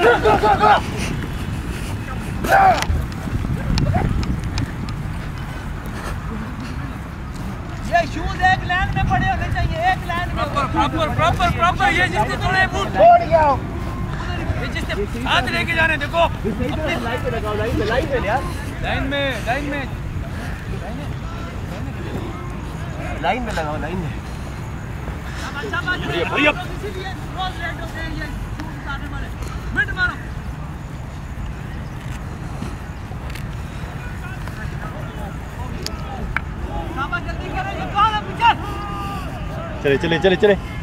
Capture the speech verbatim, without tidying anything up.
ये शूज एक लाइन में पड़े होने चाहिए, एक लाइन में प्रॉपर प्रॉपर प्रॉपर। ये जिससे तूने बूट छोड़ गया, ये जिससे हाथ लेके जाने देखो। लाइन पे लगाओ, लाइन पे, लाइन पे यार, लाइन में लाइन में लाइन में लगाओ, लाइन में। भैया भैया मिनट मारो। जल्दी करो, ये कौन है पीछे? चले चले चले चले